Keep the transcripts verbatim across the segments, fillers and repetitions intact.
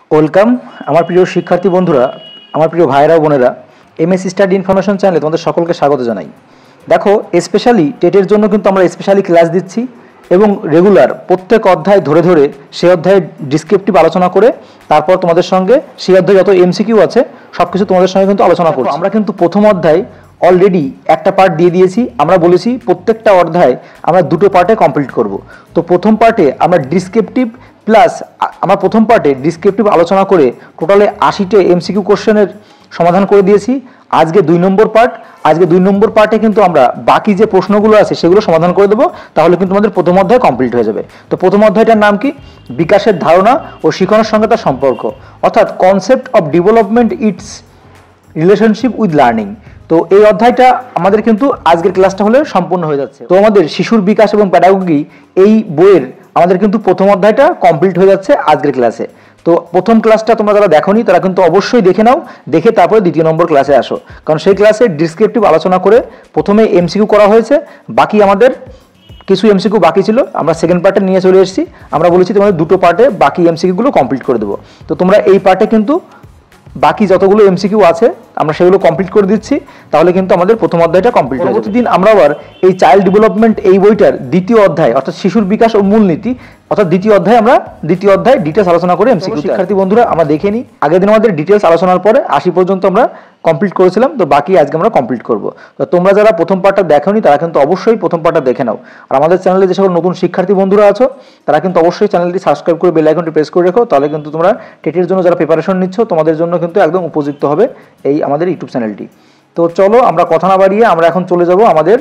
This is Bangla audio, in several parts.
ওয়েলকাম আমার প্রিয় শিক্ষার্থী বন্ধুরা, আমার প্রিয় ভাইরা বোনেরা, এমএস স্টাডি ইনফরমেশন চ্যানেলে তোমাদের সকলকে স্বাগত জানাই। দেখো, স্পেশালি টেটের জন্য কিন্তু আমরা স্পেশালি ক্লাস দিচ্ছি এবং রেগুলার প্রত্যেক অধ্যায় ধরে ধরে সেই অধ্যায়ের ডিসক্রিপটিভ আলোচনা করে তারপর তোমাদের সঙ্গে সেই অধ্যায়ে যত এমসিকিউ আছে সব কিছু তোমাদের সঙ্গে কিন্তু আলোচনা করব। আমরা কিন্তু প্রথম অধ্যায় অলরেডি একটা পার্ট দিয়ে দিয়েছি। আমরা বলেছি প্রত্যেকটা অধ্যায় আমরা দুটো পার্টে কমপ্লিট করব। তো প্রথম পার্টে আমরা ডিসক্রিপটিভ প্লাস আমরা প্রথম পার্টে ডিসক্রিপটিভ আলোচনা করে টোটালে আশিটা এমসিকিউ কোশ্চেনের সমাধান করে দিয়েছি। আজকে দুই নম্বর পার্ট আজকে দুই নম্বর পার্টে কিন্তু আমরা বাকি যে প্রশ্নগুলো আছে সেগুলো সমাধান করে দেবো, তাহলে কিন্তু আমাদের প্রথম অধ্যায় কমপ্লিট হয়ে যাবে। তো প্রথম অধ্যায়টার নাম কি? বিকাশের ধারণা ও শিক্ষণের সঙ্গে তার সম্পর্ক, অর্থাৎ concept of development it's relationship with learning. তো এই অধ্যায়টা আমাদের কিন্তু আজকের ক্লাসটা হলে সম্পূর্ণ হয়ে যাচ্ছে। তো আমাদের শিশুর বিকাশ এবং প্যাডাগোগি এই বইয়ের আমাদের কিন্তু প্রথম অধ্যায়টা কমপ্লিট হয়ে যাচ্ছে আজকের ক্লাসে। তো প্রথম ক্লাসটা তোমরা যারা দেখোনি তারা কিন্তু অবশ্যই দেখে নাও, দেখে তারপরে দ্বিতীয় নম্বর ক্লাসে আসো, কারণ সেই ক্লাসে ডিসক্রিপটিভ আলোচনা করে প্রথমে এমসিকিউ করা হয়েছে, বাকি আমাদের কিছু এমসিকিউ বাকি ছিল, আমরা সেকেন্ড পার্টে নিয়ে চলে এসেছি। আমরা বলেছি তোমাদের দুটো পার্টে বাকি এমসিকিউগুলো কমপ্লিট করে দেবো। তো তোমরা এই পার্টে কিন্তু বাকি যতগুলো এমসিকিউ আছে আমরা সেগুলো কমপ্লিট করে দিচ্ছি, তাহলে কিন্তু আমাদের প্রথম অধ্যায়টা কমপ্লিট হয়ে যাবে। প্রতিদিন আমরা আবার এই চাইল্ড ডেভেলপমেন্ট এই বইটার দ্বিতীয় অধ্যায় অর্থাৎ শিশুর বিকাশ ও মূলনীতি অর্থাৎ দ্বিতীয় অধ্যায় আমরা দ্বিতীয় অধ্যায় ডিটেলস আলোচনা করে এমসিকিউ শিক্ষার্থী বন্ধুরা আমরা দেখে নিই। আগের দিন আমাদের ডিটেলস আলোচনার পরে আশি পর্যন্ত আমরা কমপ্লিট করেছিলাম, তো বাকি আজকে আমরা কমপ্লিট করবো। তো তোমরা যারা প্রথম পার্টটা দেখোনি তারা কিন্তু অবশ্যই প্রথম পার্টটা দেখে নাও। আর আমাদের চ্যানেলে যে সকল নতুন শিক্ষার্থী বন্ধুরা আছো তারা কিন্তু অবশ্যই চ্যানেলটি সাবস্ক্রাইব করে বেল আইকনটি প্রেস করে রেখো, তাহলে কিন্তু তোমরা টেটের জন্য যারা প্রিপারেশন নিচ্ছ তোমাদের জন্য কিন্তু একদম উপযুক্ত হবে এই আমাদের ইউটিউব চ্যানেলটি। তো চলো আমরা কথা না বাড়িয়ে আমরা এখন চলে যাব আমাদের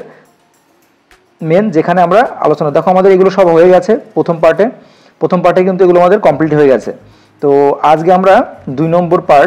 মেন যেখানে আমরা আলোচনা। দেখো আমাদের এগুলো সব হয়ে গেছে প্রথম পার্টে প্রথম পার্টে কিন্তু এগুলো আমাদের কমপ্লিট হয়ে গেছে। তো আজকে আমরা দুই নম্বর পার্ট,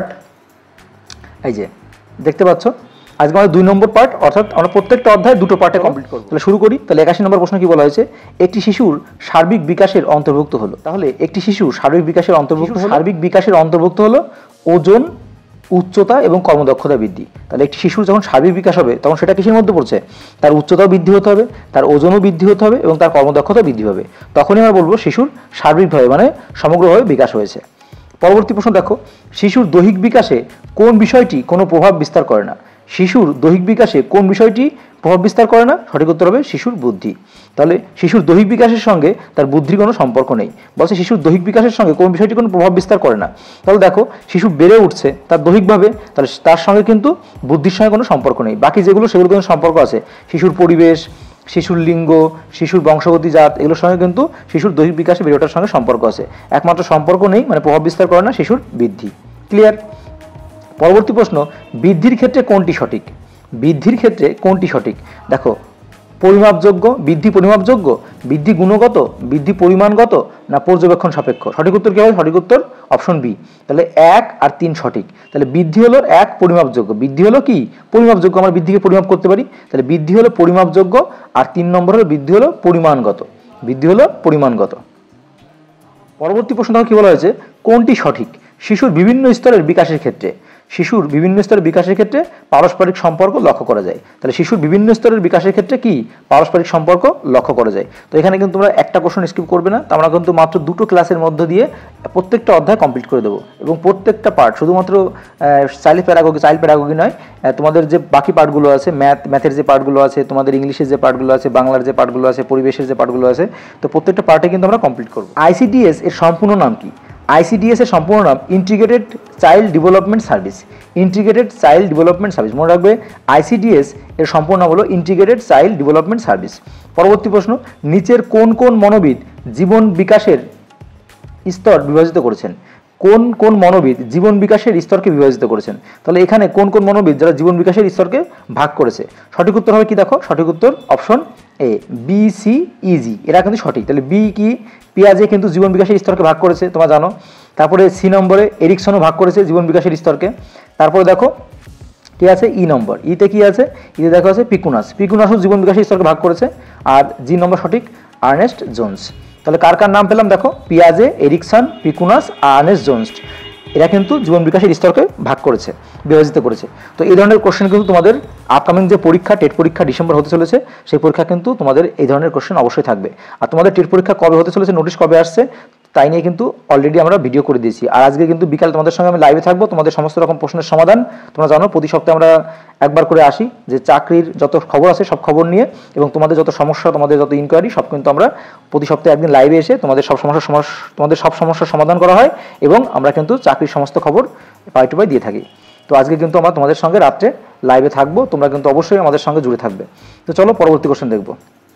এই যে দেখতে পাচ্ছ, আজকে আমাদের দুই নম্বর পার্ট, অর্থাৎ আমরা প্রত্যেকটা অধ্যায় দুটো পার্টে কমপ্লিট করব। তাহলে শুরু করি। তাহলে একাশি নম্বর প্রশ্ন কি বলা হয়েছে? একটি শিশুর সার্বিক বিকাশের অন্তর্ভুক্ত হলো। তাহলে একটি শিশুর সার্বিক বিকাশের অন্তর্ভুক্ত সার্বিক বিকাশের অন্তর্ভুক্ত হলো ওজন, উচ্চতা এবং কর্মদক্ষতা বৃদ্ধি। তাহলে একটি শিশুর যখন সার্বিক বিকাশ হবে তখন সেটা কিসের মধ্যে পড়ছে? তার উচ্চতাও বৃদ্ধি হতে হবে, তার ওজনও বৃদ্ধি হতে হবে এবং তার কর্মদক্ষতা বৃদ্ধি হবে। তখনই আমরা বলবো শিশুর সার্বিকভাবে মানে সমগ্রভাবে বিকাশ হয়েছে। পরবর্তী প্রশ্ন দেখো, শিশুর দৈহিক বিকাশে কোন বিষয়টি কোনো প্রভাব বিস্তার করে না? শিশুর দৈহিক বিকাশে কোন বিষয়টি প্রভাব বিস্তার করে না? সঠিক উত্তর হবে শিশুর বুদ্ধি। তাহলে শিশুর দৈহিক বিকাশের সঙ্গে তার বুদ্ধির কোনো সম্পর্ক নেই। বলছে শিশুর দৈহিক বিকাশের সঙ্গে কোন বিষয়টি কোনো প্রভাব বিস্তার করে না। তাহলে দেখো শিশু বেড়ে উঠছে তার দৈহিকভাবে, তাহলে তার সঙ্গে কিন্তু বুদ্ধির সঙ্গে কোনো সম্পর্ক নেই। বাকি যেগুলো সেগুলো কিন্তু সম্পর্ক আছে, শিশুর পরিবেশ, শিশুর লিঙ্গ, শিশুর বংশগতি জাত, এগুলোর সঙ্গে কিন্তু শিশুর দৈহিক বিকাশে বেড়ে ওঠার সঙ্গে সম্পর্ক আছে। একমাত্র সম্পর্ক নেই মানে প্রভাব বিস্তার করে না শিশুর বৃদ্ধি। ক্লিয়ার? পরবর্তী প্রশ্ন, বৃদ্ধির ক্ষেত্রে কোনটি সঠিক? বৃদ্ধির ক্ষেত্রে কোনটি সঠিক? দেখো, পরিমাপযোগ্য, বৃদ্ধি পরিমাপযোগ্য, বৃদ্ধি গুণগত, বৃদ্ধি পরিমাণগত না পর্যবেক্ষণ সাপেক্ষ? সঠিক উত্তর কি হবে? সঠিক উত্তর অপশন বি। তাহলে এক আর তিন সঠিক। তাহলে বৃদ্ধি হলো এক পরিমাপযোগ্য, বৃদ্ধি হলো কি পরিমাপযোগ্য, আমরা বৃদ্ধিকে পরিমাপ করতে পারি, তাহলে বৃদ্ধি হলো পরিমাপযোগ্য। আর তিন নম্বর হলো বৃদ্ধি হলো পরিমাণগত, বৃদ্ধি হলো পরিমাণগত। পরবর্তী প্রশ্ন কি বলা হয়েছে? কোনটি সঠিক শিশুর বিভিন্ন স্তরের বিকাশের ক্ষেত্রে? শিশুর বিভিন্ন স্তরের বিকাশের ক্ষেত্রে পারস্পরিক সম্পর্ক লক্ষ্য করা যায়। তাহলে শিশুর বিভিন্ন স্তরের বিকাশের ক্ষেত্রে কি পারস্পরিক সম্পর্ক লক্ষ্য করা যায়। তো এখানে কিন্তু তোমরা একটা কোশ্চেন স্কিপ করবে না, তো আমরা কিন্তু মাত্র দুটো ক্লাসের মধ্য দিয়ে প্রত্যেকটা অধ্যায় কমপ্লিট করে দেবো এবং প্রত্যেকটা পার্ট শুধুমাত্র চাইল্ড প্যাডাগোগি চাইল্ড প্যাডাগোগি নয়, তোমাদের যে বাকি পার্টগুলো আছে, ম্যাথ ম্যাথের যে পার্টগুলো আছে, তোমাদের ইংলিশের যে পার্টগুলো আছে, বাংলার যে পার্টগুলো আছে, পরিবেশের যে পার্টগুলো আছে, তো প্রত্যেকটা পার্টে কিন্তু আমরা কমপ্লিট করবো। আইসিডিএস এর সম্পূর্ণ নাম কি? আইসিডিএস এর সম্পূর্ণ নাম integrated child development service. Integrated child development service, মনে রাখবে আইসিডিএস এর সম্পূর্ণ নাম হলো ইন্টিগ্রেটেড চাইল্ড ডেভেলপমেন্ট সার্ভিস। পরবর্তী প্রশ্ন, নিচের কোন কোন মনোবিদ জীবন বিকাশের স্তর বিভাজিত করেছেন? কোন কোন মনোবিদ জীবন বিকাশের স্তরকে বিভাজিত করেছেন? তাহলে এখানে কোন কোন মনোবিদ যারা জীবন বিকাশের স্তরকে ভাগ করেছে? সঠিক উত্তর হবে কি? দেখো সঠিক উত্তর অপশন এ, বি সি ইজি, এরা কিন্তু সঠিক। তাহলে বি কি? পিয়াজে কিন্তু জীবন বিকাশের স্তরকে ভাগ করেছে, তোমরা জানো। তারপরে সি নম্বরে এরিকসনও ভাগ করেছে জীবন বিকাশের স্তরকে। তারপরে দেখো কি আছে? ই নম্বর, ইতে কি আছে? ইতে দেখো আছে পিকুনাস, পিকুনাসও জীবন বিকাশের স্তরকে ভাগ করেছে। আর জি নম্বর সঠিক আর্নেস্ট জোন্স। তাহলে কার কার নাম পেলাম? দেখো পিয়াজে, এরিকসন, পিকুনাস, আর্নেস্ট জোন্স, এরা কিন্তু জীবন বিকাশের স্তরকে ভাগ করেছে, বিভাজিত করেছে। তো এই ধরনের কোশ্চেন কিন্তু তোমাদের আপকামিং যে পরীক্ষা টেট পরীক্ষা ডিসেম্বর হতে চলেছে সেই পরীক্ষা কিন্তু তোমাদের এই ধরনের কোশ্চেন অবশ্যই থাকবে। আর তোমাদের টেট পরীক্ষা কবে হতে চলেছে, নোটিশ কবে আসছে তাই নিয়ে কিন্তু অলরেডি আমরা ভিডিও করে দিয়েছি। আর আজকে কিন্তু বিকাল তোমাদের সঙ্গে আমি লাইভে থাকবো, তোমাদের সমস্ত রকম প্রশ্নের সমাধান। তোমরা জানো প্রতি সপ্তাহে আমরা একবার করে আসি, যে চাকরির যত খবর আছে সব খবর নিয়ে, এবং তোমাদের যত সমস্যা, তোমাদের যত ইনকোয়ারি সব কিন্তু আমরা প্রতি সপ্তাহে একদিন লাইভে এসে তোমাদের সব সমস্যার সমস্যা তোমাদের সব সমস্যার সমাধান করা হয়, এবং আমরা কিন্তু চাকরির সমস্ত খবর পাই টু পাই দিয়ে থাকি। তো আজকে কিন্তু আমরা তোমাদের সঙ্গে রাত্রে লাইভে থাকবো, তোমরা কিন্তু অবশ্যই আমাদের সঙ্গে জুড়ে থাকবে। তো চলো পরবর্তী কোশ্চেন দেখবো।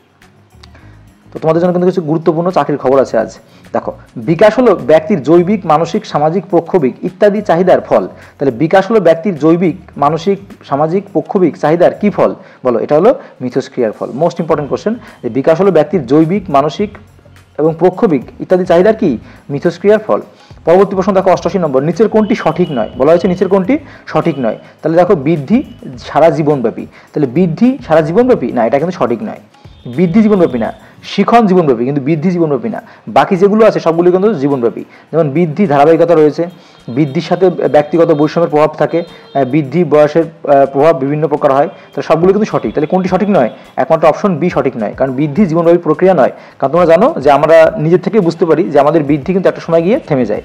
তো তোমাদের জন্য কিন্তু কিছু গুরুত্বপূর্ণ চাকরির খবর আছে আজ। দেখো, বিকাশ হলো ব্যক্তির জৈবিক, মানসিক, সামাজিক, পক্ষবিক ইত্যাদি চাহিদার ফল। তাহলে বিকাশ হলো ব্যক্তির জৈবিক, মানসিক, সামাজিক, পক্ষবিক চাহিদার কি ফল? বলো, এটা হলো মিথস্ক্রিয়ার ফল। মোস্ট ইম্পর্টেন্ট কোশ্চেন, যে বিকাশ হলো ব্যক্তির জৈবিক, মানসিক এবং পক্ষবিক ইত্যাদি চাহিদার কি? মিথস্ক্রিয়ার ফল। পরবর্তী প্রশ্ন দেখো, অষ্টাশি নম্বর, নিচের কোনটি সঠিক নয়? বলা হয়েছে নিচের কোনটি সঠিক নয়। তাহলে দেখো, বৃদ্ধি সারা জীবনব্যাপী। তাহলে বৃদ্ধি সারা জীবনব্যাপী না, এটা কিন্তু সঠিক নয়। বৃদ্ধি জীবনব্যাপী না, শিখন জীবনব্যাপী, কিন্তু বৃদ্ধি জীবনব্যাপী না। বাকি যেগুলো আছে সবগুলো কিন্তু জীবনব্যাপী। যেমন বৃদ্ধি ধারাবাহিকতা রয়েছে, বৃদ্ধির সাথে ব্যক্তিগত বৈষম্যের প্রভাব থাকে, বৃদ্ধি বয়সের প্রভাব বিভিন্ন প্রকার হয়। তাহলে সবগুলো কিন্তু সঠিক। তাহলে কোনটি সঠিক নয়? একমাত্র অপশন বি সঠিক নয়, কারণ বৃদ্ধি জীবনব্যাপী প্রক্রিয়া নয়। কারণ তোমরা জানো যে আমরা নিজের থেকে বুঝতে পারি যে আমাদের বৃদ্ধি কিন্তু একটা সময় গিয়ে থেমে যায়।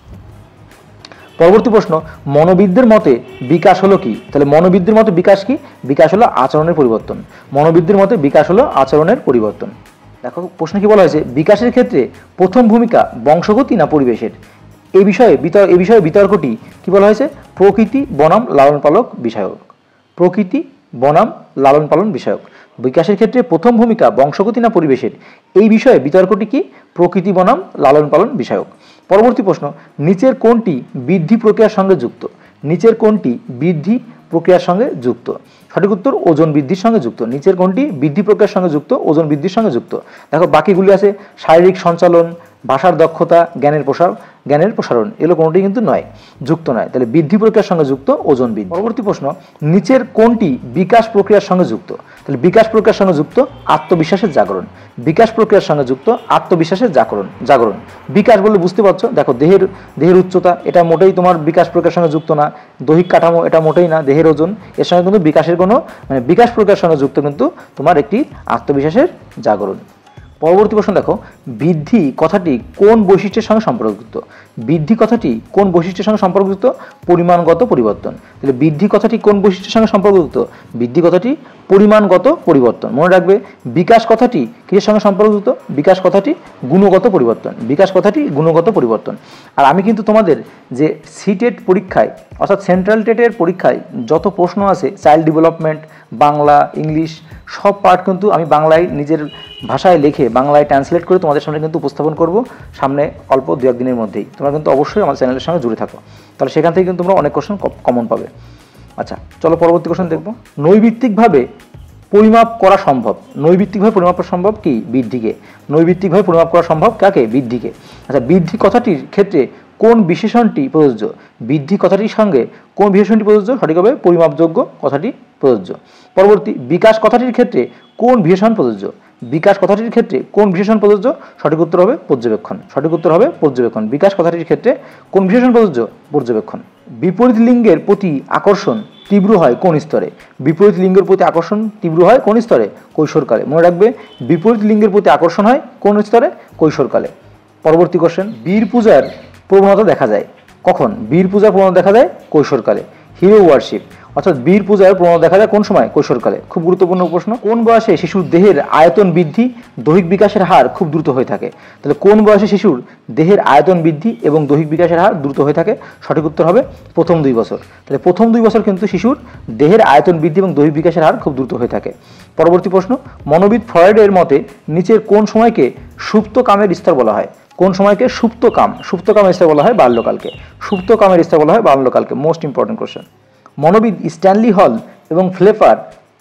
পরবর্তী প্রশ্ন, মনোবিদদের মতে বিকাশ হলো কি? তাহলে মনোবিদদের মতে বিকাশ কি? বিকাশ হলো আচরণের পরিবর্তন। মনোবিদদের মতে বিকাশ হলো আচরণের পরিবর্তন। দেখো প্রশ্নে কি বলা হয়েছে, বিকাশের ক্ষেত্রে প্রথম ভূমিকা বংশগতি না পরিবেশের? এই বিষয়ে বিতর্ক এই বিষয়ে বিতর্কটি কি বলা হয়েছে? প্রকৃতি বনাম লালন পালন বিষয়ক। প্রকৃতি বনাম লালন পালন বিষয়ক। বিকাশের ক্ষেত্রে প্রথম ভূমিকা বংশগতি না পরিবেশের? এই বিষয়ে বিতর্কটি কি? প্রকৃতি বনাম লালন পালন বিষয়ক। পরবর্তী প্রশ্ন, নিচের কোনটি বৃদ্ধি প্রক্রিয়ার সঙ্গে যুক্ত? নিচের কোনটি বৃদ্ধি প্রক্রিয়ার সঙ্গে যুক্ত? সঠিক উত্তর ওজন বৃদ্ধির সঙ্গে যুক্ত। নিচের কোনটি বৃদ্ধি প্রক্রিয়ার সঙ্গে যুক্ত? ওজন বৃদ্ধির সঙ্গে যুক্ত। দেখো বাকিগুলি আছে শারীরিক সঞ্চালন, ভাষার দক্ষতা, জ্ঞানের প্রসার জ্ঞানের প্রসারণ, এগুলো কোনটি কিন্তু নয়, যুক্ত নয়। তাহলে বৃদ্ধি প্রক্রিয়ার সঙ্গে যুক্ত ওজন বৃদ্ধি। পরবর্তী প্রশ্ন, নিচের কোনটি বিকাশ প্রক্রিয়ার সঙ্গে যুক্ত? তাহলে বিকাশ প্রক্রিয়ার সঙ্গে যুক্ত আত্মবিশ্বাসের জাগরণ। বিকাশ প্রক্রিয়ার সঙ্গে যুক্ত আত্মবিশ্বাসের জাগরণ জাগরণ বিকাশ বলে বুঝতে পারছো, দেখো দেহের দেহের উচ্চতা এটা মোটেই তোমার বিকাশ প্রক্রিয়ার সঙ্গে যুক্ত না। দৈহিক কাঠামো এটা মোটেই না। দেহের ওজন এর সঙ্গে কিন্তু বিকাশের কোনো মানে বিকাশ প্রক্রিয়ার সঙ্গে যুক্ত কিন্তু তোমার একটি আত্মবিশ্বাসের জাগরণ। পরবর্তী প্রশ্ন দেখো, বৃদ্ধি কথাটি কোন বৈশিষ্ট্যের সঙ্গে সম্পর্কযুক্ত? বৃদ্ধি কথাটি কোন বৈশিষ্ট্যের সঙ্গে সম্পর্কযুক্ত? পরিমাণগত পরিবর্তন। তাহলে বৃদ্ধি কথাটি কোন বৈশিষ্ট্যের সঙ্গে সম্পর্কযুক্ত? বৃদ্ধি কথাটি পরিমাণগত পরিবর্তন। মনে রাখবে, বিকাশ কথাটি কিসের সঙ্গে সম্পর্কযুক্ত? বিকাশ কথাটি গুণগত পরিবর্তন। বিকাশ কথাটি গুণগত পরিবর্তন। আর আমি কিন্তু তোমাদের যে সিটেট পরীক্ষায় অর্থাৎ সেন্ট্রাল টেটের পরীক্ষায় যত প্রশ্ন আছে, চাইল্ড ডেভেলপমেন্ট, বাংলা, ইংলিশ সব পার্ট কিন্তু আমি বাংলায় নিজের ভাষায় লিখে বাংলায় ট্রান্সলেট করে তোমাদের সামনে কিন্তু উপস্থাপন করব সামনে অল্প দু একদিনের মধ্যেই। তোমরা কিন্তু অবশ্যই আমার চ্যানেলের সঙ্গে জুড়ে থাকো, তাহলে সেখান থেকে কিন্তু তোমরা অনেক কোশ্চেন কমন পাবে। আচ্ছা চলো পরবর্তী কোশ্চেন দেখবো। নৈবিত্তিকভাবে পরিমাপ করা সম্ভব। নৈবিত্তিকভাবে পরিমাপ করা সম্ভব কি? বৃদ্ধিকে। নৈবিত্তিকভাবে পরিমাপ করা সম্ভব কাকে? বৃদ্ধিকে। আচ্ছা, বৃদ্ধি কথাটির ক্ষেত্রে কোন বিশেষণটি প্রযোজ্য? বৃদ্ধি কথাটির সঙ্গে কোন বিশেষণটি প্রযোজ্য? সঠিকভাবে পরিমাপযোগ্য কথাটি প্রযোজ্য। পরবর্তী, বিকাশ কথাটির ক্ষেত্রে কোন বিশেষণ প্রযোজ্য? বিকাশ কথাটির ক্ষেত্রে কোন বিশেষণ প্রযোজ্য? সঠিক উত্তর হবে পর্যবেক্ষণ। সঠিক উত্তর হবে পর্যবেক্ষণ। বিকাশ কথাটির ক্ষেত্রে কোন বিশেষণ প্রযোজ্য? পর্যবেক্ষণ। বিপরীত লিঙ্গের প্রতি আকর্ষণ তীব্র হয় কোন স্তরে? বিপরীত লিঙ্গের প্রতি আকর্ষণ তীব্র হয় কোন স্তরে? কৈশোরকালে। মনে রাখবে, বিপরীত লিঙ্গের প্রতি আকর্ষণ হয় কোন স্তরে? কৈশোরকালে। পরবর্তী কোশ্চেন, বীর পূজার প্রবণতা দেখা যায় কখন? বীর পূজার প্রবণতা দেখা যায় কৈশোরকালে। হিরো ওয়ার্শিপ অর্থাৎ বীর পূজার প্রবণতা দেখা যায় কোন সময়? কৈশোরকালে। খুব গুরুত্বপূর্ণ প্রশ্ন। কোন বয়সে শিশুর দেহের আয়তন বৃদ্ধি, দৈহিক বিকাশের হার খুব দ্রুত হয়ে থাকে? তাহলে কোন বয়সে শিশুর দেহের আয়তন বৃদ্ধি এবং দৈহিক বিকাশের হার দ্রুত হয়ে থাকে? সঠিক উত্তর হবে প্রথম দুই বছর। তাহলে প্রথম দুই বছর কিন্তু শিশুর দেহের আয়তন বৃদ্ধি এবং দৈহিক বিকাশের হার খুব দ্রুত হয়ে থাকে। পরবর্তী প্রশ্ন, মনোবিদ ফ্রয়েডের মতে নিচের কোন সময়কে সুপ্ত কামের স্তর বলা হয়? কোন সময়কে সুপ্ত কাম সুপ্ত কামের স্তর বলা হয়? বাল্যকালকে। সুপ্ত কামের স্তর বলা হয় বাল্যকালকে। Most important question. মনোবিদ স্ট্যানলি হল এবং ফ্লেফার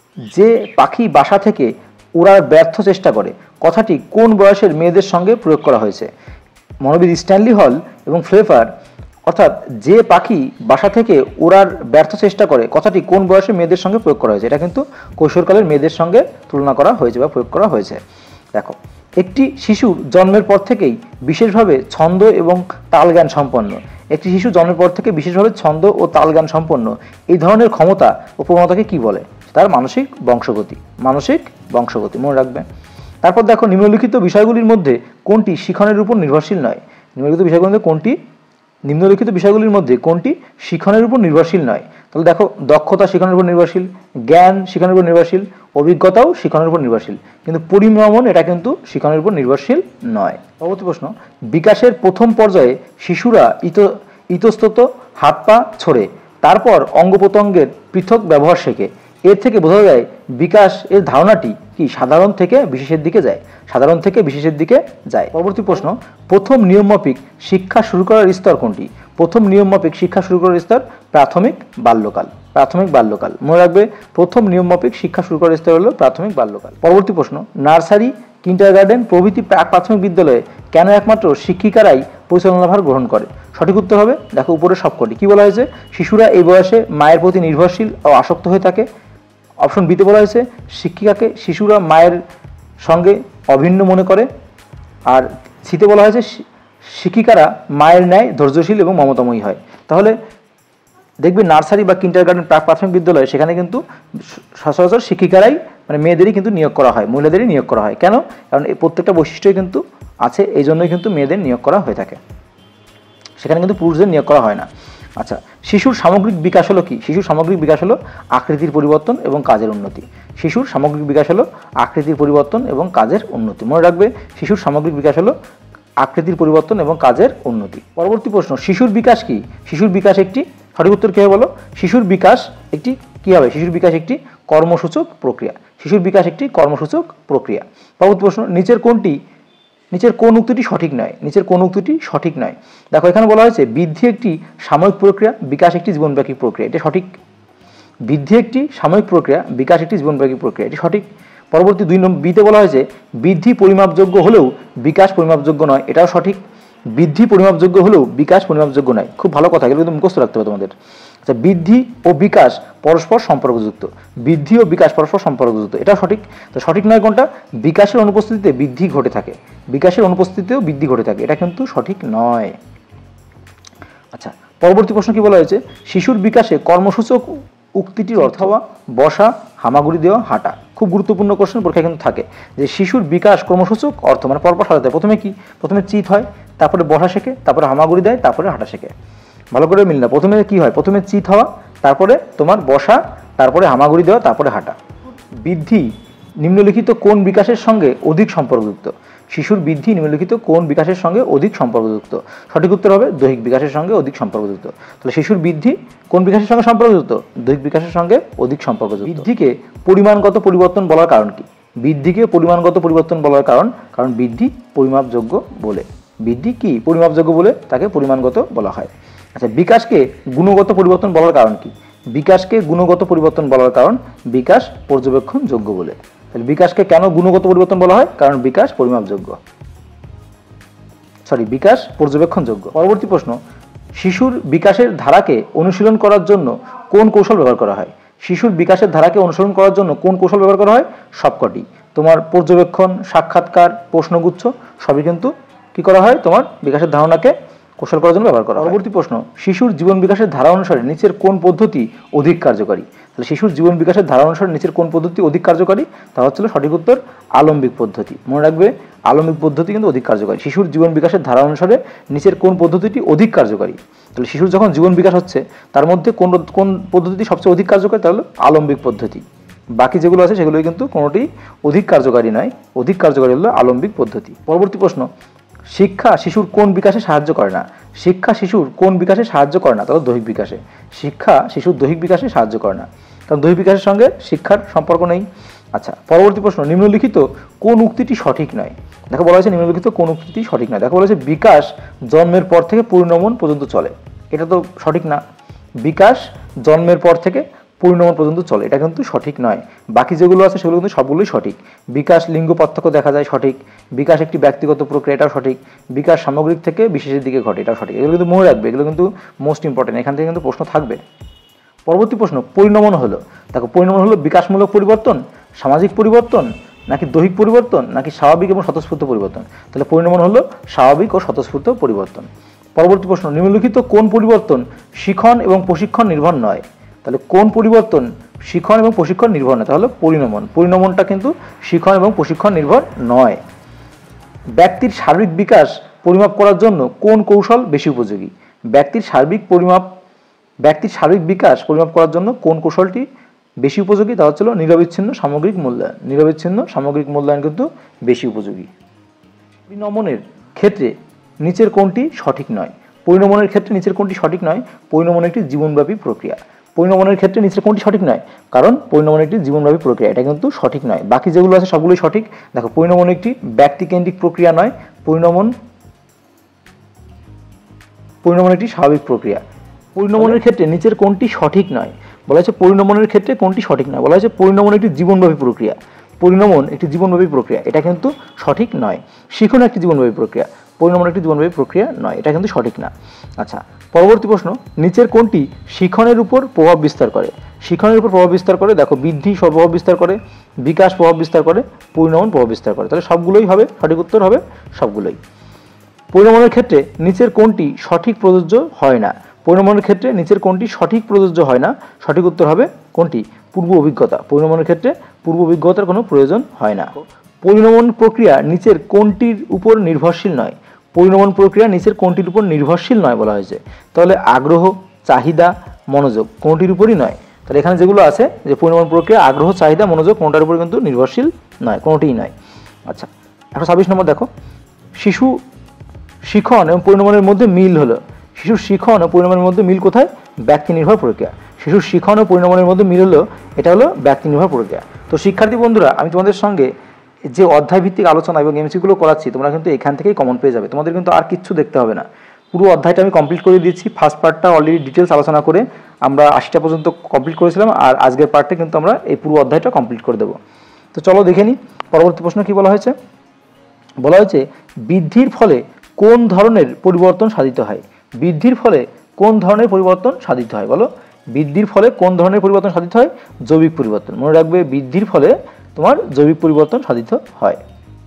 যে পাখি বাসা থেকে ওড়ার ব্যর্থ চেষ্টা করে কথাটি কোন বয়সের মেয়েদের সঙ্গে প্রয়োগ করা হয়েছে? মনোবিদ স্ট্যানলি হল এবং ফ্লেফার অর্থাৎ যে পাখি বাসা থেকে ওড়ার ব্যর্থ চেষ্টা করে কথাটি কোন বয়সের মেয়েদের সঙ্গে প্রয়োগ করা হয়েছে? এটা কিন্তু কৈশোরকালের মেয়েদের সঙ্গে তুলনা করা হয়েছে বা প্রয়োগ করা হয়েছে। দেখো, একটি শিশুর জন্মের পর থেকেই বিশেষভাবে ছন্দ এবং তাল জ্ঞান সম্পন্ন। একটি শিশু জন্মের পর থেকে বিশেষভাবে ছন্দ ও তাল জ্ঞান সম্পন্ন এই ধরনের ক্ষমতা ও প্রবণতাকে কি বলে? তার মানসিক বংশগতি। মানসিক বংশগতি মনে রাখবেন। তারপর দেখো, নিম্নলিখিত বিষয়গুলির মধ্যে কোনটি শিখনের উপর নির্ভরশীল নয়? নিম্নলিখিত বিষয়গুলির মধ্যে কোনটি নিম্নলিখিত বিষয়গুলির মধ্যে কোনটি শিখনের উপর নির্ভরশীল নয়? তাহলে দেখো, দক্ষতা শিখনের উপর নির্ভরশীল, জ্ঞান শিখনের উপর নির্ভরশীল, অভিজ্ঞতাও শিখনের উপর নির্ভরশীল, কিন্তু পরিণমন এটা কিন্তু শিখনের উপর নির্ভরশীল নয়। পরবর্তী প্রশ্ন, বিকাশের প্রথম পর্যায়ে শিশুরা ইত ইতস্তত হাত পা ছড়ে, তারপর অঙ্গ প্রত্যঙ্গের পৃথক ব্যবহার শেখে। এর থেকে বোঝা যায় বিকাশ এর ধারণাটি কি সাধারণ থেকে বিশেষের দিকে যায়, সাধারণ থেকে বিশেষের দিকে যায়। পরবর্তী প্রশ্ন, প্রথম নিয়মমাফিক শিক্ষা শুরু করার স্তর কোনটি? প্রথম নিয়মমাফিক শিক্ষা শুরু করার স্তর প্রাথমিক বাল্যকাল। প্রাথমিক বাল্যকাল মনে রাখবে, প্রথম নিয়মমাফিক শিক্ষা শুরু করার স্তর হলো প্রাথমিক বাল্যকাল। পরবর্তী প্রশ্ন, নার্সারি, কিন্ডারগার্টেন প্রভৃতি প্রাক প্রাথমিক বিদ্যালয়ে কেন একমাত্র শিক্ষিকারাই পরিচালনাভার গ্রহণ করে? সঠিক উত্তর হবে, দেখো উপরে সবকটি। কি বলা হয়েছে? শিশুরা এই বয়সে মায়ের প্রতি নির্ভরশীল ও আসক্ত হয়ে থাকে। অপশন বিতে বলা হয়েছে শিক্ষিকাকে শিশুরা মায়ের সঙ্গে অভিন্ন মনে করে। আর সিতে বলা হয়েছে শিক্ষিকারা মায়ের ন্যায় ধৈর্যশীল এবং মমতাময়ী হয়। তাহলে দেখবে নার্সারি বা কিন্ডারগার্টেন প্রাক প্রাথমিক বিদ্যালয়ে সেখানে কিন্তু সচরাচর শিক্ষিকারাই মানে মেয়েদেরই কিন্তু নিয়োগ করা হয়, মহিলাদেরই নিয়োগ করা হয়। কেন? কারণ এই প্রত্যেকটা বৈশিষ্ট্যই কিন্তু আছে, এই জন্যই কিন্তু মেয়েদের নিয়োগ করা হয়ে থাকে, সেখানে কিন্তু পুরুষদের নিয়োগ করা হয় না। আচ্ছা, শিশুর সামগ্রিক বিকাশ হলো কি? শিশুর সামগ্রিক বিকাশ হলো আকৃতির পরিবর্তন এবং কাজের উন্নতি। শিশুর সামগ্রিক বিকাশ হলো আকৃতির পরিবর্তন এবং কাজের উন্নতি। মনে রাখবে, শিশুর সামগ্রিক বিকাশ হলো আকৃতির পরিবর্তন এবং কাজের উন্নতি। পরবর্তী প্রশ্ন, শিশুর বিকাশ কি? শিশুর বিকাশ একটি, সঠিক উত্তর কী হবে বলো? শিশুর বিকাশ একটি কী হবে? শিশুর বিকাশ একটি কর্মসূচক প্রক্রিয়া। শিশুর বিকাশ একটি কর্মসূচক প্রক্রিয়া। পরবর্তী প্রশ্ন, নিচের কোনটি নিচের কোন উক্তিটি সঠিক নয়? নিচের কোন উক্তিটি সঠিক নয়? দেখো, এখানে বলা হয়েছে বৃদ্ধি একটি সাময়িক প্রক্রিয়া, বিকাশ একটি জীবনব্যাপী প্রক্রিয়া। এটা সঠিক। বৃদ্ধি একটি সাময়িক প্রক্রিয়া, বিকাশ একটি জীবনব্যাপী প্রক্রিয়া, এটি সঠিক। পরবর্তী দুই নম্বর বিতে বলা হয়েছে বৃদ্ধি পরিমাপযোগ্য হলেও বিকাশ পরিমাপযোগ্য নয়, এটাও সঠিক। বৃদ্ধি পরিমাপযোগ্য হলেও বিকাশ পরিমাপযোগ্য নয়। খুব ভালো কথা, এগুলো কিন্তু মুখস্থ রাখতে হবে তোমাদের। আচ্ছা, বৃদ্ধি ও বিকাশ পরস্পর সম্পর্কযুক্ত। বৃদ্ধি ও বিকাশ পরস্পর সম্পর্কযুক্ত, এটা সঠিক। তো সঠিক নয় কোনটা? বিকাশের অনুপস্থিতিতে বৃদ্ধি ঘটে থাকে, বিকাশের অনুপস্থিতিতেও বৃদ্ধি ঘটে থাকে, এটা কিন্তু সঠিক নয়। আচ্ছা, পরবর্তী প্রশ্ন কি বলা হয়েছে? শিশুর বিকাশে কর্মসূচক উক্তিটির অর্থ হওয়া, বসা, হামাগুড়ি দেওয়া, হাঁটা। খুব গুরুত্বপূর্ণ কোশ্চেন পরীক্ষায় কিন্তু থাকে যে শিশুর বিকাশ কর্মসূচক অর্থ মানে পরপর সাজাতে। প্রথমে কি? প্রথমে চিত হয়, তারপরে বসা শেখে, তারপরে হামাগুড়ি দেয়, তারপরে হাঁটা শেখে। ভালো করে মিল না। প্রথমে কি হয়? প্রথমে চিত হওয়া, তারপরে তোমার বসা, তারপরে হামাগুড়ি দেওয়া, তারপরে হাঁটা। বৃদ্ধি নিম্নলিখিত কোন বিকাশের সঙ্গে অধিক সম্পর্কযুক্ত? শিশুর বৃদ্ধি নিম্নলিখিত কোন বিকাশের সঙ্গে অধিক সম্পর্কযুক্ত? সঠিক উত্তর হবে দৈহিক বিকাশের সঙ্গে অধিক সম্পর্কযুক্ত। তাহলে শিশুর বৃদ্ধি কোন বিকাশের সঙ্গে সম্পর্কযুক্ত? দৈহিক বিকাশের সঙ্গে অধিক সম্পর্কযুক্ত। বৃদ্ধিকে পরিমাণগত পরিবর্তন বলার কারণ কি? বৃদ্ধিকে পরিমাণগত পরিবর্তন বলার কারণ কারণ বৃদ্ধি পরিমাপযোগ্য বলে। বৃদ্ধি কি? পরিমাপযোগ্য বলে তাকে পরিমাণগত বলা হয়। আচ্ছা, বিকাশকে গুণগত পরিবর্তন বলার কারণ কি? বিকাশকে গুণগত পরিবর্তন বলার কারণ বিকাশ পর্যবেক্ষণযোগ্য বলে। তাহলে বিকাশকে কেন গুণগত পরিবর্তন বলা হয়? কারণ বিকাশ পরিমাপযোগ্য, সরি বিকাশ পর্যবেক্ষণযোগ্য। পরবর্তী প্রশ্ন, শিশুর বিকাশের ধারাকে অনুশীলন করার জন্য কোন কৌশল ব্যবহার করা হয়? শিশুর বিকাশের ধারাকে অনুসরণ করার জন্য কোন কৌশল ব্যবহার করা হয়? সবকটি। তোমার পর্যবেক্ষণ, সাক্ষাৎকার, প্রশ্নগুচ্ছ সবই কিন্তু কি করা হয়? তোমার বিকাশের ধারণাকে কৌশল করার জন্য ব্যবহার করা হয়। পরবর্তী প্রশ্ন, শিশুর জীবন বিকাশের ধারা অনুসারে নিচের কোন পদ্ধতি অধিক কার্যকারী? তাহলে শিশুর জীবন বিকাশের ধারা অনুসারে নিচের কোন পদ্ধতি অধিক কার্যকারী? তা হচ্ছিল সঠিক উত্তর আলম্বিক পদ্ধতি। মনে রাখবে, আলম্বিক পদ্ধতি কিন্তু অধিক কার্যকারী। শিশুর জীবন বিকাশের ধারা অনুসারে নিচের কোন পদ্ধতিটি অধিক কার্যকারী? তাহলে শিশুর যখন জীবন বিকাশ হচ্ছে তার মধ্যে কোন কোন পদ্ধতি সবচেয়ে অধিক কার্যকারী? তাহলে আলম্বিক পদ্ধতি। বাকি যেগুলো আছে সেগুলোই কিন্তু কোনোটি অধিক কার্যকারী নয়, অধিক কার্যকারী হলো আলম্বিক পদ্ধতি। পরবর্তী প্রশ্ন, শিক্ষা শিশুর কোন বিকাশে সাহায্য করে না? শিক্ষা শিশুর কোন বিকাশে সাহায্য করে না? তাহলে দৈহিক বিকাশে। শিক্ষা শিশুর দৈহিক বিকাশে সাহায্য করে না, কারণ দৈহিক বিকাশের সঙ্গে শিক্ষার সম্পর্ক নেই। আচ্ছা, পরবর্তী প্রশ্ন, নিম্নলিখিত কোন উক্তিটি সঠিক নয়? দেখো বলা হয়েছে নিম্নলিখিত কোন উক্তিটি সঠিক নয়। দেখো বলা হয়েছে বিকাশ জন্মের পর থেকে পরিণমন পর্যন্ত চলে, এটা তো সঠিক না। বিকাশ জন্মের পর থেকে পরিণমন পর্যন্ত চলে, এটা কিন্তু সঠিক নয়। বাকি যেগুলো আছে সেগুলো কিন্তু সবগুলোই সঠিক। বিকাশ লিঙ্গ পার্থক্য দেখা যায়, সঠিক। বিকাশ একটি ব্যক্তিগত প্রক্রিয়া, এটাও সঠিক। বিকাশ সামগ্রিক থেকে বিশেষের দিকে ঘটে, এটাও সঠিক। এগুলো কিন্তু মনে রাখবে, এগুলো কিন্তু মোস্ট ইম্পর্টেন্ট, এখান থেকে কিন্তু প্রশ্ন থাকবে। পরবর্তী প্রশ্ন, পরিণমন হলো, দেখো পরিণমন হলো বিকাশমূলক পরিবর্তন, সামাজিক পরিবর্তন, নাকি দৈহিক পরিবর্তন, নাকি স্বাভাবিক এবং স্বতঃস্ফূর্ত পরিবর্তন? তাহলে পরিণমন হলো স্বাভাবিক ও স্বতঃস্ফূর্ত পরিবর্তন। পরবর্তী প্রশ্ন, নিম্নলিখিত কোন পরিবর্তন শিখন এবং প্রশিক্ষণ নির্ভর নয়? তাহলে কোন পরিবর্তন শিখন এবং প্রশিক্ষণ নির্ভর নয়? তাহলে পরিণমন। পরিণমনটা কিন্তু শিখন এবং প্রশিক্ষণ নির্ভর নয়। ব্যক্তির শারীরিক বিকাশ পরিমাপ করার জন্য কোন কৌশল বেশি উপযোগী? ব্যক্তির সার্বিক পরিমাপ ব্যক্তির সার্বিক বিকাশ পরিমাপ করার জন্য কোন কৌশলটি বেশি উপযোগী? তা হচ্ছিল নিরবিচ্ছিন্ন সামগ্রিক মূল্যায়ন। নিরবিচ্ছিন্ন সামগ্রিক মূল্যায়ন কিন্তু বেশি উপযোগী। পরিণমনের ক্ষেত্রে নিচের কোনটি সঠিক নয়? পরিণমনের ক্ষেত্রে নিচের কোনটি সঠিক নয়? পরিণমন একটি জীবনব্যাপী প্রক্রিয়া। পরিণমনের ক্ষেত্রে নিচের কোনটি সঠিক নয়? কারণ পরিণমন একটি জীবনব্যাপী প্রক্রিয়া, এটা কিন্তু সঠিক নয়। বাকি যেগুলো আছে সবগুলোই সঠিক। দেখো, পরিণমন একটি ব্যক্তিকেন্দ্রিক প্রক্রিয়া নয়, পরিণমন পরিণমন একটি স্বাভাবিক প্রক্রিয়া। পরিণমনের ক্ষেত্রে নিচের কোনটি সঠিক নয়? বলা হয়েছে পরিণমনের ক্ষেত্রে কোনটি সঠিক নয়? বলা হয়েছে পরিণমন একটি জীবনব্যাপী প্রক্রিয়া। পরিণমন একটি জীবনব্যাপী প্রক্রিয়া, এটা কিন্তু সঠিক নয়। শিখন একটি জীবনব্যাপী প্রক্রিয়া, পরিণমন একটি জীবনব্যাপী প্রক্রিয়া নয়, এটা কিন্তু সঠিক না। আচ্ছা, পরবর্তী প্রশ্ন, নিচের কোনটি শিখনের উপর প্রভাব বিস্তার করে? শিখনের উপর প্রভাব বিস্তার করে, দেখো, বৃদ্ধি প্রভাব বিস্তার করে, বিকাশ প্রভাব বিস্তার করে, পরিণমন প্রভাব বিস্তার করে। তাহলে সবগুলোই হবে, সঠিক উত্তর হবে সবগুলোই। পরিণমনের ক্ষেত্রে নিচের কোনটি সঠিক প্রযোজ্য হয় না? পরিণমনের ক্ষেত্রে নিচের কোনটি সঠিক প্রযোজ্য হয় না? সঠিক উত্তর হবে কোনটি? পূর্ব অভিজ্ঞতা। পরিণমনের ক্ষেত্রে পূর্ব অভিজ্ঞতার কোনো প্রয়োজন হয় না। পরিণমন প্রক্রিয়া নিচের কোনটির উপর নির্ভরশীল নয়? পরিণমন প্রক্রিয়া নিচের কোনটির উপর নির্ভরশীল নয় বলা হয়েছে? তাহলে আগ্রহ, চাহিদা, মনোযোগ কোনটির উপরই নয়। তাহলে এখানে যেগুলো আছে যে পরিণমন প্রক্রিয়া আগ্রহ, চাহিদা, মনোযোগ কোনটার উপর কিন্তু নির্ভরশীল নয়, কোনোটিই নয়। আচ্ছা, একশো ছাব্বিশ নম্বর দেখো, শিশু শিখন এবং পরিণমনের মধ্যে মিল হলো। শিশুর শিখন ও পরিণমনের মধ্যে মিল কোথায়? ব্যক্তি নির্ভর প্রক্রিয়া। শিশুর শিখন ও পরিণমনের মধ্যে মিল হলো, এটা হলো ব্যক্তি নির্ভর প্রক্রিয়া। তো শিক্ষার্থী বন্ধুরা, আমি তোমাদের সঙ্গে যে অধ্যায় ভিত্তিক আলোচনা এবং এমসিগুলো করাচ্ছি, তোমরা কিন্তু এখান থেকেই কমন পেয়ে যাবে। তোমাদের কিন্তু আর কিচ্ছু দেখতে হবে না। পুরো অধ্যায়টা আমি কমপ্লিট করে দিয়েছি। ফার্স্ট পার্টটা অলরেডি ডিটেলস আলোচনা করে আমরা আশিটা পর্যন্ত কমপ্লিট করেছিলাম, আর আজকের পার্টে কিন্তু আমরা এই পুরো অধ্যায়টা কমপ্লিট করে দেবো। তো চলো দেখে নিই পরবর্তী প্রশ্ন কী বলা হয়েছে। বলা হয়েছে বৃদ্ধির ফলে কোন ধরনের পরিবর্তন সাধিত হয়? বৃদ্ধির ফলে কোন ধরনের পরিবর্তন সাধিত হয় বলো? বৃদ্ধির ফলে কোন ধরনের পরিবর্তন সাধিত হয়? জৈবিক পরিবর্তন। মনে রাখবে, বৃদ্ধির ফলে তোমার জৈবিক পরিবর্তন সাধিত হয়।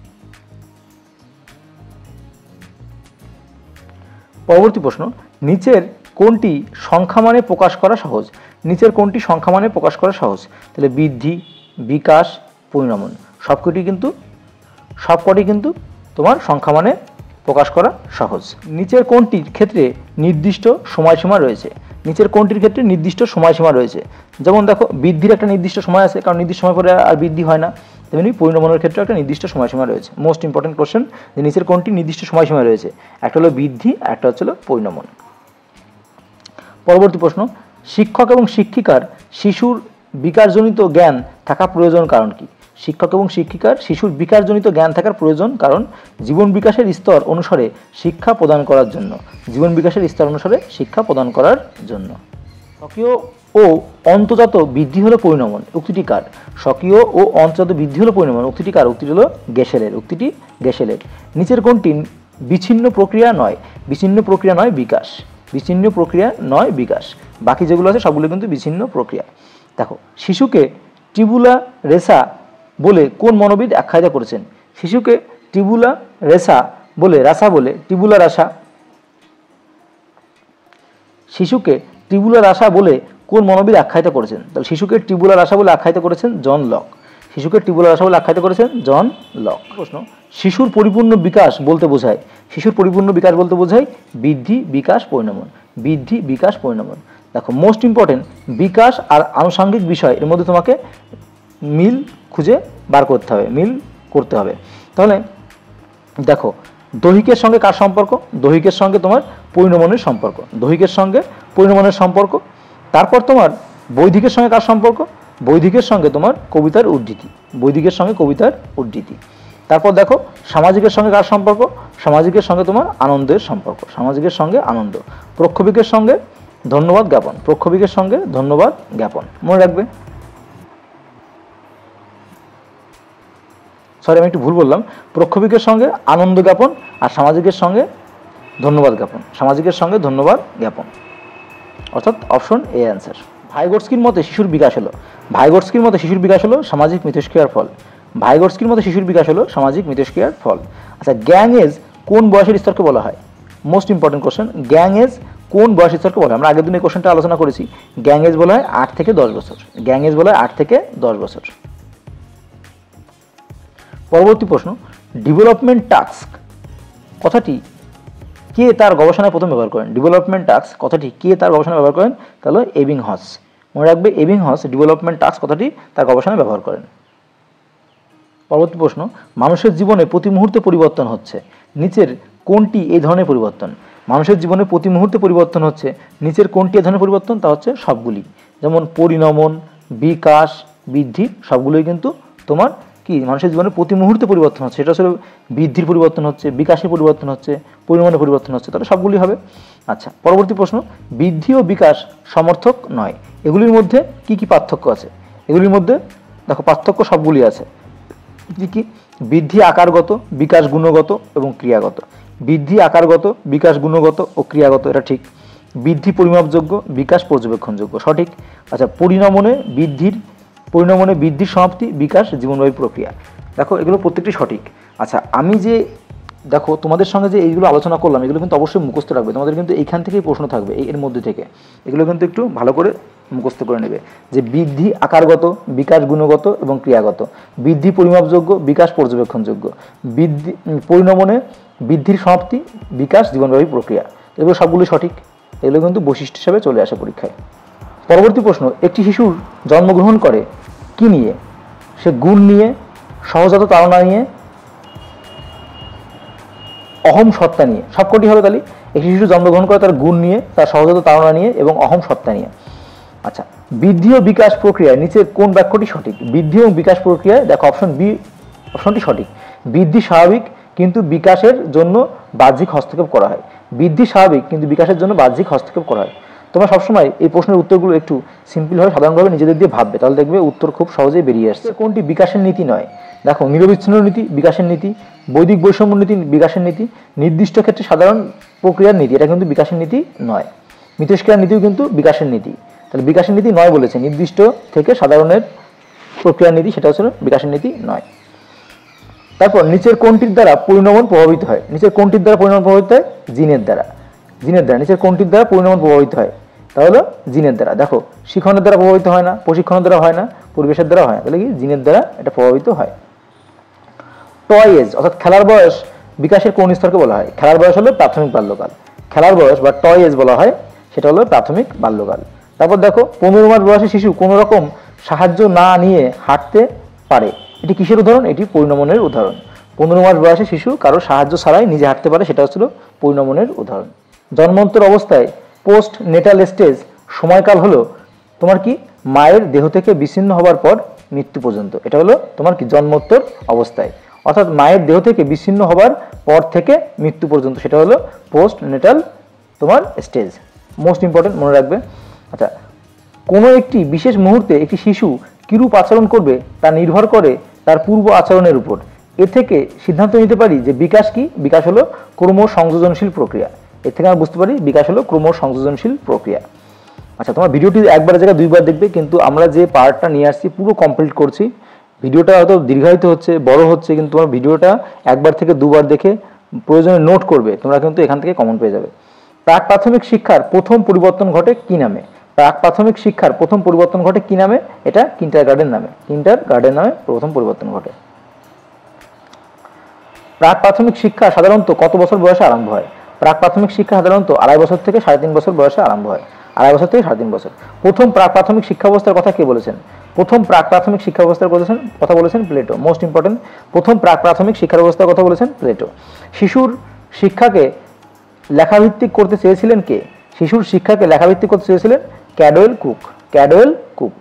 পরবর্তী প্রশ্ন, নিচের কোনটি সংখ্যা মানে প্রকাশ করা সহজ? নিচের কোনটি সংখ্যা মানে প্রকাশ করা সহজ? তাহলে বৃদ্ধি, বিকাশ, পরিণমন সবকটি কিন্তু সবকটি কিন্তু তোমার সংখ্যা মানে প্রকাশ করা সহজ। নিচের কোনটির ক্ষেত্রে নির্দিষ্ট সময়সীমা রয়েছে? নিচের কোনটির ক্ষেত্রে নির্দিষ্ট সময়সীমা রয়েছে? যেমন দেখো, বৃদ্ধির একটা নির্দিষ্ট সময় আছে, কারণ নির্দিষ্ট সময় পরে আর বৃদ্ধি হয় না। তেমনি পরিণমনের ক্ষেত্রে একটা নির্দিষ্ট সময়সীমা রয়েছে। মোস্ট ইম্পর্টেন্ট কোশ্চেন, যে নিচের কোনটি নির্দিষ্ট সময়সীমা রয়েছে? একটা হলো বৃদ্ধি, একটা হচ্ছে পরিণমন। পরবর্তী প্রশ্ন, শিক্ষক এবং শিক্ষিকার শিশুর বিকাশজনিত জ্ঞান থাকা প্রয়োজন কারণ কি? শিক্ষক এবং শিক্ষিকার শিশুর বিকাশজনিত জ্ঞান থাকার প্রয়োজন কারণ জীবন বিকাশের স্তর অনুসারে শিক্ষা প্রদান করার জন্য। জীবন বিকাশের স্তর অনুসারে শিক্ষা প্রদান করার জন্য। স্বকীয় ও অন্তর্জাত বৃদ্ধি হলো পরিণমন, উক্তিটি কার? স্বকীয় ও অন্তর্জাত বৃদ্ধি হলো পরিণমন, উক্তিটি কার? উক্তিটি হলো গ্যাসেলের। উক্তিটি গ্যাসেলের। নিচের কোনটি বিচ্ছিন্ন প্রক্রিয়া নয়? বিচ্ছিন্ন প্রক্রিয়া নয় বিকাশ। বিচ্ছিন্ন প্রক্রিয়া নয় বিকাশ। বাকি যেগুলো আছে সবগুলো কিন্তু বিচ্ছিন্ন প্রক্রিয়া। দেখো, শিশুকে টিবুলা রেসা বলে কোন মনোবিদ আখ্যায়িত করেছেন? শিশুকে টিবুলা রেসা বলে রাসা বলে টিবুলা রাসা শিশুকে টিবুলা রাসা বলে কোন মনোবিদ আখ্যায়িত করেছেন? তাহলে শিশুকে টিবুলা রাসা বলে আখ্যায়িত করেছেন জন লক। শিশুকে টিবুলা রাসা বলে আখ্যায়িত করেছেন জন লক। প্রশ্ন, শিশুর পরিপূর্ণ বিকাশ বলতে বোঝায়? শিশুর পরিপূর্ণ বিকাশ বলতে বোঝায় বৃদ্ধি, বিকাশ, পরিণমন। বৃদ্ধি, বিকাশ, পরিণমন। দেখো, মোস্ট ইম্পর্টেন্ট, বিকাশ আর আনুষঙ্গিক বিষয় এর মধ্যে তোমাকে মিল খুঁজে বার করতে হবে, মিল করতে হবে। তাহলে দেখো, দৈহিকের সঙ্গে কার সম্পর্ক? দৈহিকের সঙ্গে তোমার পরিণমনের সম্পর্ক। দৈহিকের সঙ্গে পরিণমনের সম্পর্ক। তারপর তোমার বৈদিকের সঙ্গে কার সম্পর্ক? বৈদিকের সঙ্গে তোমার কবিতার উদ্ধৃতি। বৈদিকের সঙ্গে কবিতার উদ্ধৃতি। তারপর দেখো, সামাজিকের সঙ্গে কার সম্পর্ক? সামাজিকের সঙ্গে তোমার আনন্দের সম্পর্ক। সামাজিকের সঙ্গে আনন্দ। প্রক্ষোভিকের সঙ্গে ধন্যবাদ জ্ঞাপন। প্রক্ষোভিকের সঙ্গে ধন্যবাদ জ্ঞাপন। মনে রাখবে। সরি, আমি একটু ভুল বললাম। প্রক্ষোভিকের সঙ্গে আনন্দ জ্ঞাপন আর সামাজিকের সঙ্গে ধন্যবাদ জ্ঞাপন। সামাজিকের সঙ্গে ধন্যবাদ জ্ঞাপন, অর্থাৎ অপশন এ অ্যান্সার। ভাইগোটস্কির মতে শিশুর বিকাশ হলো ভাইগোটস্কির মতে শিশুর বিকাশ হলো সামাজিক মিথস্ক্রিয়ার ফল। ভাইগোটস্কির মতে শিশুর বিকাশ হলো সামাজিক মিথস্ক্রিয়ার ফল। আচ্ছা, গ্যাং এজ কোন বয়সের স্তরকে বলা হয়? Most important question, gang age কোন বয়সের স্তরকে বলা হয়? আমরা আগের দিন এই কোশ্চেনটা আলোচনা করেছি। গ্যাং এজ বলা হয় আট থেকে দশ বছর। গ্যাং এজ বলা হয় আট থেকে দশ বছর। পরবর্তী প্রশ্ন, ডেভেলপমেন্ট টাস্ক কথাটি কে তার গবেষণায় প্রথম ব্যবহার করেন? ডেভেলপমেন্ট টাস্ক কথাটি কে তার গবেষণায় ব্যবহার করেন? তাহলে এবিংহস। মনে রাখবে এবিংহস ডেভেলপমেন্ট টাস্ক কথাটি তার গবেষণায় ব্যবহার করেন। পরবর্তী প্রশ্ন, মানুষের জীবনে প্রতি মুহূর্তে পরিবর্তন হচ্ছে, নিচের কোনটি এই ধরনের পরিবর্তন? মানুষের জীবনে প্রতি মুহূর্তে পরিবর্তন হচ্ছে, নিচের কোনটি এই ধরনের পরিবর্তন? তা হচ্ছে সবগুলি। যেমন পরিণমন, বিকাশ, বৃদ্ধি সবগুলোই কিন্তু তোমার কি মানুষের জীবনে প্রতি মুহূর্তে পরিবর্তন হচ্ছে। এটা আসলে বৃদ্ধির পরিবর্তন হচ্ছে, বিকাশের পরিবর্তন হচ্ছে, পরিমাণের পরিবর্তন হচ্ছে, তাহলে সবগুলি হবে। আচ্ছা, পরবর্তী প্রশ্ন, বৃদ্ধি ও বিকাশ সমর্থক নয়, এগুলির মধ্যে কি কি পার্থক্য আছে? এগুলির মধ্যে দেখো পার্থক্য সবগুলি আছে। কি কি? বৃদ্ধি আকারগত, বিকাশ গুণগত এবং ক্রিয়াগত। বৃদ্ধি আকারগত, বিকাশ গুণগত ও ক্রিয়াগত, এটা ঠিক। বৃদ্ধি পরিমাপযোগ্য, বিকাশ পর্যবেক্ষণযোগ্য, সঠিক। আচ্ছা, পরিণমনে বৃদ্ধির পরিণমনে বৃদ্ধির সমাপ্তি, বিকাশ জীবনব্যাপী প্রক্রিয়া। দেখো এগুলো প্রত্যেকটি সঠিক। আচ্ছা, আমি যে দেখো তোমাদের সঙ্গে যে এইগুলো আলোচনা করলাম এগুলো কিন্তু অবশ্যই মুখস্থ রাখবে, তোমাদের কিন্তু এইখান থেকেই প্রশ্ন থাকবে, এর মধ্যে থেকে এগুলো কিন্তু একটু ভালো করে মুখস্থ করে নেবে যে বৃদ্ধি আকারগত, বিকাশ গুণগত এবং ক্রিয়াগত, বৃদ্ধি পরিমাপযোগ্য, বিকাশ পর্যবেক্ষণযোগ্য, বৃদ্ধি পরিণমনে বৃদ্ধির সমাপ্তি, বিকাশ জীবনব্যাপী প্রক্রিয়া, এগুলো সবগুলো সঠিক। এগুলো কিন্তু বৈশিষ্ট্য হিসাবে চলে আসে পরীক্ষায়। পরবর্তী প্রশ্ন, একটি শিশুর জন্মগ্রহণ করে কি নিয়ে? সে গুণ নিয়ে, সহজাত তাড়না নিয়ে, অহম সত্তা নিয়ে। সবকটি হবে তাহলে একটি শিশু জন্মগ্রহণ করে তার গুণ নিয়ে, তার সহজাত তাড়না নিয়ে এবং অহম সত্তা নিয়ে। আচ্ছা, বৃদ্ধি ও বিকাশ প্রক্রিয়া নিচের কোন বাক্যটি সঠিক? বৃদ্ধি ও বিকাশ প্রক্রিয়ায় দেখো অপশন বি অপশনটি সঠিক। বৃদ্ধি স্বাভাবিক কিন্তু বিকাশের জন্য বাহ্যিক হস্তক্ষেপ করা হয়। বৃদ্ধি স্বাভাবিক কিন্তু বিকাশের জন্য বাহ্যিক হস্তক্ষেপ করা হয়। তোমরা সবসময় এই প্রশ্নের উত্তরগুলো একটু সিম্পলভাবে সাধারণভাবে নিজেদের দিয়ে ভাববে, তাহলে দেখবে উত্তর খুব সহজেই বেরিয়ে আসছে। কোনটি বিকাশের নীতি নয়? দেখো নিরবিচ্ছিন্ন নীতি বিকাশের নীতি, বৈদিক বৈষম্য নীতি বিকাশের নীতি, নির্দিষ্ট ক্ষেত্রে সাধারণ প্রক্রিয়ার নীতি, এটা কিন্তু বিকাশের নীতি নয়। মিথস্ক্রিয়ার নীতিও কিন্তু বিকাশের নীতি, তাহলে বিকাশের নীতি নয় বলেছে। নির্দিষ্ট থেকে সাধারণের প্রক্রিয়ার নীতি সেটা হচ্ছে বিকাশের নীতি নয়। তারপর নিচের কোনটির দ্বারা পরিণমন প্রভাবিত হয়? নিচের কোনটির দ্বারা পরিণমন প্রভাবিত হয়? জিনের দ্বারা। জিনের দ্বারা। নিচের কোনটির দ্বারা পরিণমন প্রভাবিত হয়? তাহলে জিনের দ্বারা। দেখো শিক্ষণের দ্বারা প্রভাবিত হয় না, প্রশিক্ষণের দ্বারা হয় না, পরিবেশের দ্বারা হয় না, তাহলে কি জিনের দ্বারা এটা প্রভাবিত হয়। টয় এজ অর্থাৎ খেলার বয়স বিকাশের কোন স্তরকে বলা হয়? খেলার বয়স হলো প্রাথমিক বাল্যকাল। খেলার বয়স বা টয় এজ বলা হয়, সেটা হলো প্রাথমিক বাল্যকাল। তারপর দেখো পনেরো মাস বয়সী শিশু কোনো রকম সাহায্য না নিয়ে হাঁটতে পারে, এটি কিসের উদাহরণ? এটি পরিণমনের উদাহরণ। পনেরো মাস বয়সী শিশু কারো সাহায্য ছাড়াই নিজে হাঁটতে পারে, সেটা হচ্ছিল পরিণমনের উদাহরণ। জন্মান্তর অবস্থায় পোস্ট নেটাল স্টেজ সময়কাল হলো তোমার কি মায়ের দেহ থেকে বিচ্ছিন্ন হবার পর মৃত্যু পর্যন্ত, এটা হলো তোমার কি জন্মোত্তর অবস্থায়, অর্থাৎ মায়ের দেহ থেকে বিচ্ছিন্ন হবার পর থেকে মৃত্যু পর্যন্ত, সেটা হলো পোস্ট নেটাল তোমার স্টেজ। মোস্ট ইম্পর্টেন্ট, মনে রাখবে। আচ্ছা, কোনো একটি বিশেষ মুহূর্তে একটি শিশু কিরূপ আচরণ করবে তা নির্ভর করে তার পূর্ব আচরণের উপর। এ থেকে সিদ্ধান্ত নিতে পারি যে বিকাশ কি? বিকাশ হলো ক্রম সংযোজনশীল প্রক্রিয়া। এর থেকে আমরা বুঝতে পারি বিকাশ হলো ক্রম সংযোজনশীল প্রক্রিয়া। আচ্ছা, তোমার ভিডিওটি একবার জায়গায় দুইবার দেখবে, কিন্তু আমরা যে পার্টটা নিয়ে আসছি পুরো কমপ্লিট করছি। ভিডিওটা হয়তো দীর্ঘায়িত হচ্ছে, বড় হচ্ছে, কিন্তু তোমার ভিডিওটা একবার থেকে দুবার দেখে প্রয়োজনে নোট করবে, তোমরা কিন্তু এখান থেকে কমন পেয়ে যাবে। প্রাক প্রাথমিক শিক্ষার প্রথম পরিবর্তন ঘটে কি নামে? প্রাক প্রাথমিক শিক্ষার প্রথম পরিবর্তন ঘটে কি নামে? এটা কিন্টার গার্ডেন নামে। কিন্টার গার্ডেন নামে প্রথম পরিবর্তন ঘটে। প্রাক প্রাথমিক শিক্ষা সাধারণত কত বছর বয়সে আরম্ভ হয়? প্রাক প্রাথমিক শিক্ষা সাধারণত আড়াই বছর থেকে সাড়ে তিন বছর বয়সে আরম্ভ হয়। আড়াই বছর থেকে সাড়ে তিন বছর। প্রথম প্রাক প্রাথমিক শিক্ষা ব্যবস্থার কথা কে বলেছেন? প্রথম প্রাক প্রাথমিক শিক্ষা ব্যবস্থার বলেছেন কথা বলেছেন প্লেটো। মোস্ট ইম্পর্টেন্ট, প্রথম প্রাক প্রাথমিক শিক্ষা ব্যবস্থার কথা বলেছেন প্লেটো। শিশুর শিক্ষাকে লেখাভিত্তিক করতে চেয়েছিলেন কে? শিশুর শিক্ষাকে লেখাভিত্তিক করতে চেয়েছিলেন ক্যাডওয়েল কুক। ক্যাডওয়েল কুক।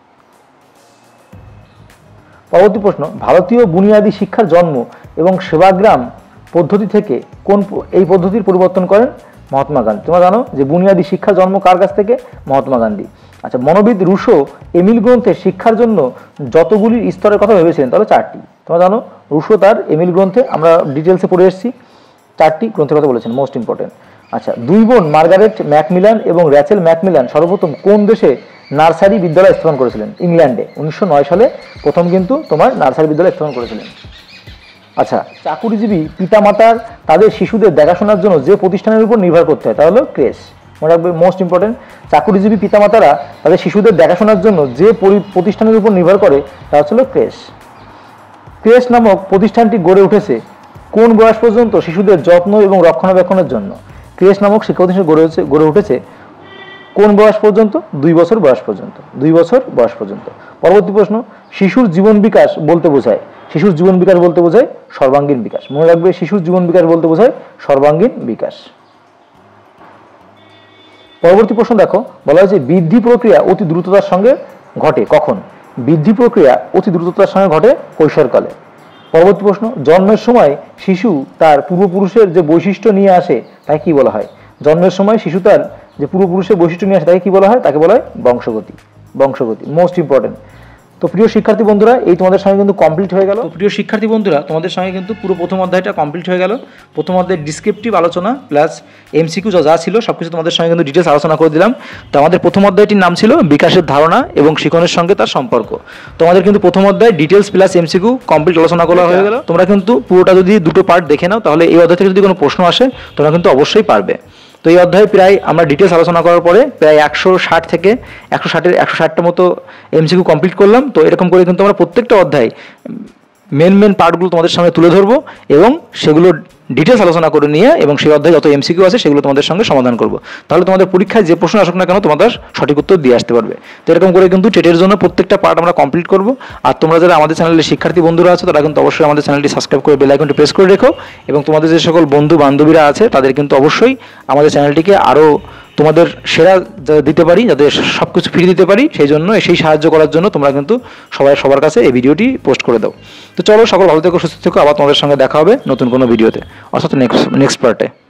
পরবর্তী প্রশ্ন, ভারতীয় বুনিয়াদী শিক্ষার জন্ম এবং সেবাগ্রাম পদ্ধতি থেকে কোন এই পদ্ধতির পরিবর্তন করেন? মহাত্মা গান্ধী। তোমরা জানো যে বুনিয়াদী শিক্ষার জন্ম কার কাছ থেকে? মহাত্মা গান্ধী। আচ্ছা, মনোবিদ রুশো এমিল গ্রন্থে শিক্ষার জন্য যতগুলি স্তরের কথা ভেবেছিলেন, তাহলে চারটি। তোমরা জানো রুশো তার এমিল গ্রন্থে, আমরা ডিটেলসে পড়ে এসেছি, চারটি গ্রন্থের কথা বলেছেন। Most important. আচ্ছা, দুই বোন মার্গারেট ম্যাকমিলান এবং র্যাচেল ম্যাকমিলান সর্বপ্রথম কোন দেশে নার্সারি বিদ্যালয় স্থাপন করেছিলেন? ইংল্যান্ডে। উনিশশো নয় সালে প্রথম কিন্তু তোমার নার্সারি বিদ্যালয় স্থাপন করেছিলেন। আচ্ছা, চাকুরিজীবী পিতামাতার তাদের শিশুদের দেখাশোনার জন্য যে প্রতিষ্ঠানের উপর নির্ভর করতে হয় তা হলো ক্রেশ। মনে রাখবে, মোস্ট ইম্পর্টেন্ট। চাকুরিজীবী পিতামাতারা তাদের শিশুদের দেখাশোনার জন্য যে প্রতিষ্ঠানের উপর নির্ভর করে তা হচ্ছিল ক্রেশ। ক্রেশ নামক প্রতিষ্ঠানটি গড়ে উঠেছে কোন বয়স পর্যন্ত শিশুদের যত্ন এবং রক্ষণাবেক্ষণের জন্য ক্রেশ নামক শিক্ষা প্রতিষ্ঠান গড়ে উঠেছে গড়ে উঠেছে কোন বয়স পর্যন্ত? দুই বছর বয়স পর্যন্ত। দুই বছর বয়স পর্যন্ত। পরবর্তী প্রশ্ন, শিশুর জীবন বিকাশ বলতে বোঝায় শিশুর জীবন বিকাশ বলতে বোঝায় সর্বাঙ্গীন বিকাশ। মনে রাখবে, শিশুর জীবন বিকাশ বলতে বোঝায় সর্বাঙ্গীন বিকাশ। পরবর্তী প্রশ্ন দেখো, বলা হয়েছে বৃদ্ধি প্রক্রিয়া অতি দ্রুততার সঙ্গে ঘটে কখন? বৃদ্ধি প্রক্রিয়া অতি দ্রুততার সঙ্গে ঘটে কৈশোরকালে। পরবর্তী প্রশ্ন, জন্মের সময় শিশু তার পূর্বপুরুষের যে বৈশিষ্ট্য নিয়ে আসে তাকে কি বলা হয়? জন্মের সময় শিশু তার যে পূর্বপুরুষের বৈশিষ্ট্য নিয়ে আসে তাকে কি বলা হয়? তাকে বলা হয় বংশগতি। বংশগতি মোস্ট ইম্পর্টেন্ট। তো প্রিয় শিক্ষার্থী বন্ধুরা, এই তোমাদের সঙ্গে কিন্তু কমপ্লিট হয়ে গেল। প্রিয় শিক্ষার্থী বন্ধুরা, তোমাদের সঙ্গে কিন্তু পুরো প্রথম অধ্যায়টা কমপ্লিট হয়ে গেল। প্রথম অধ্যায়ের ডিসক্রিপটিভ আলোচনা প্লাস এমসিকিউ যা ছিল সব কিছু তোমাদের সঙ্গে কিন্তু ডিটেলস আলোচনা করে দিলাম। তো আমাদের প্রথম অধ্যায়টির নাম ছিল বিকাশের ধারণা এবং শিক্ষণের সঙ্গে তার সম্পর্ক। তোমাদের কিন্তু প্রথম অধ্যায় ডিটেলস প্লাস এমসিকিউ কমপ্লিট আলোচনা করা হয়ে গেল। তোমরা কিন্তু পুরোটা যদি দুটো পার্ট দেখে নাও তাহলে এই অধ্যায় থেকে যদি কোনো প্রশ্ন আসে তোমরা কিন্তু অবশ্যই পারবে। তো এই অধ্যায়ে প্রায় আমরা ডিটেলস আলোচনা করার পরে প্রায় একশো ষাট থেকে একশো ষাটের একশো ষাটটা মতো এমসিকিউ কমপ্লিট করলাম। তো এরকম করে কিন্তু আমরা প্রত্যেকটা অধ্যায় মেন মেন পার্টগুলো তোমাদের সামনে তুলে ধরবো এবং সেগুলো ডিটেলস আলোচনা করে নিয়ে এবং সেই অধ্যায়ে যত এমসিকিউ আছে সেগুলো তোমাদের সঙ্গে সমাধান করবো। তাহলে তোমাদের পরীক্ষায় যে প্রশ্ন আসুক না কেন তোমাদের সঠিক উত্তর দিয়ে আসতে পারবে। তো এরকম করে কিন্তু টেটের জন্য প্রত্যেকটা পার্ট আমরা কমপ্লিট করবো। আর তোমরা যারা আমাদের চ্যানেলের শিক্ষার্থী বন্ধুরা আছে তারা কিন্তু অবশ্যই আমাদের চ্যানেলটি সাবস্ক্রাইব করে বেল আইকনটি প্রেস করে রেখো এবং তোমাদের যে সকল বন্ধু বান্ধবীরা আছে তাদের কিন্তু অবশ্যই আমাদের চ্যানেলটিকে আরও তোমাদের সেরা দিতে পারি, যাতে সব কিছু ফ্রি দিতে পারি, সেই জন্য সেই সাহায্য করার জন্য তোমরা কিন্তু সবাই সবার কাছে এই ভিডিওটি পোস্ট করে দাও। তো চলো, সকল ভালো থেকো, সুস্থ থেকো। আবার তোমাদের সঙ্গে দেখা হবে নতুন কোনো ভিডিওতে, অর্থাৎ নেক্সট নেক্সট পার্টে।